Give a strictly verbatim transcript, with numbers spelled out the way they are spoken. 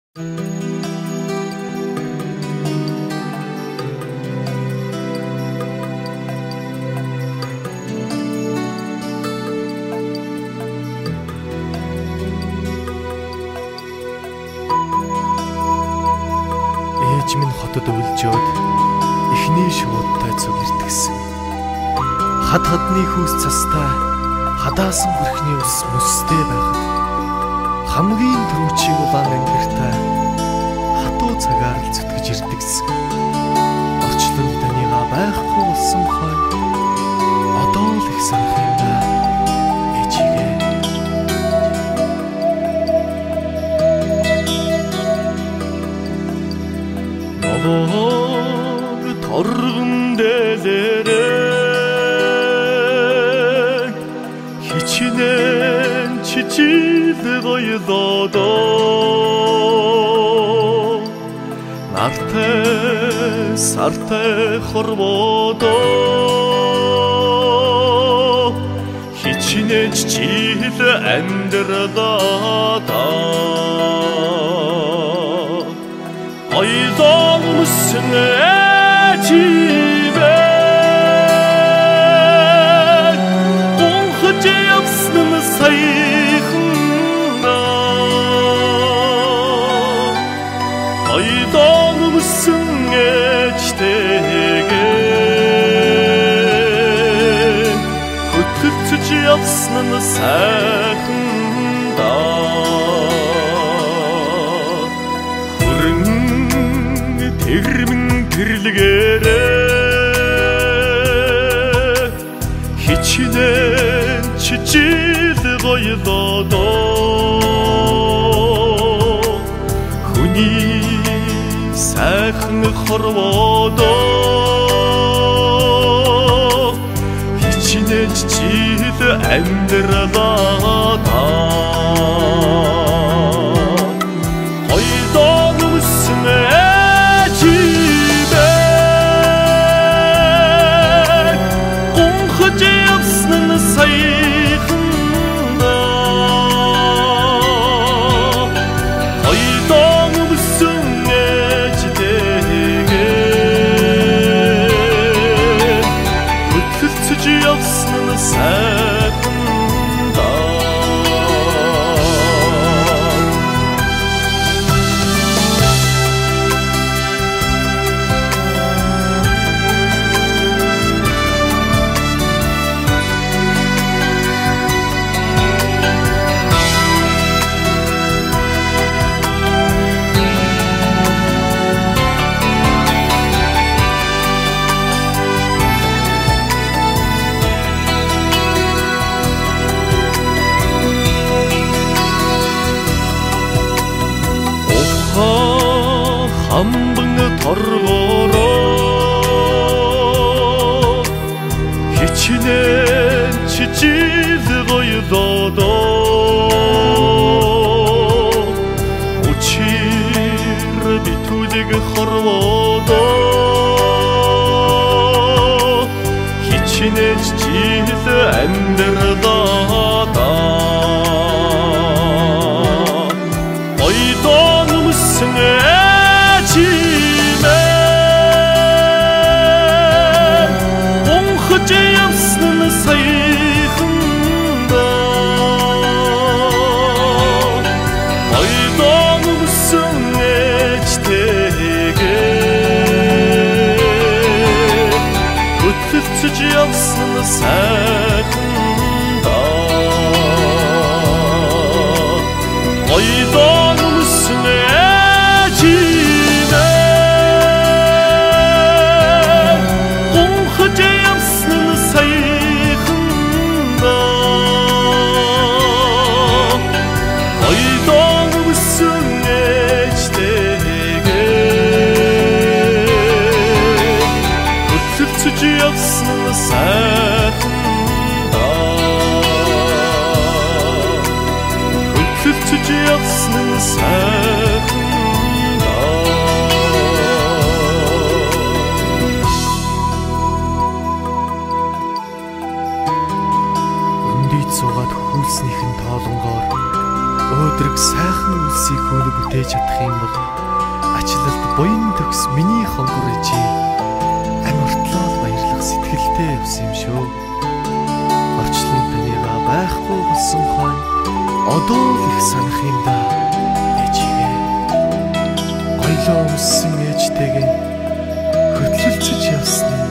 Ээж минь хотод өвлжөөд эхний шуудтай цуг иртгсэн. Хад хадны хүүс цастай хадаасан хүрхний ус мөстэй байхад хамгийн түрүүчийг улаан ангиртай хатуу цагаар л зүтгэж ирдэгсэн. Орчлон таныгаа байхгүй болсон хой одоо л их санах юм да ээжигээ. Ногоог торгон дээлэрээ хичнээн чичил гоёлодоо нартай сартай хорводоо хичнээн чичил амьдралаа Aydan mısın eciben Onhıcı yapsın sayıkında Aydan mısın ecdegen Hıtırtıcı yapsın sayıkında Тэрмэн гэрлэгээрээ хичнээн чичил гоёлодоо хүний сайхан хорводоо хичнээн чичил амьдралаа Ойдон мөсөн sayıkında Aydan mısın ecdegen Hıtırtıcı yapsın sakında Хамбын торгороо хичнээн чичил гоёлодоо учир битүүлэг хорводоо хичнээн чичил амьдралаа Ойдон мөсөн Onhıcı yapsın sayıkında Aydan mısın ecdegen Hıtırtıcı yapsın sakında Aydan mısın ecdegen Onhıcı yapsın sayıkında Aydan mısın ecdegen Hıtırtıcı yapsın sakında Hıtırtıcı yapsın sakında Суугаад хүүлснийхэн тоолонгоор өөдрөг сайхан үлсийг хөөнө бүтээж чадах юм бол ачлалд буян төгс миний хонгор ижи амартлал баярлах сэтгэлтэй явсан юм шүү. Орчлон таньгаа байхгүй болсон хойно одоо л их санах юм да. Ээжигээ гоёлоо өмссөн ээжтэйгээ хөдлөлцөж явсан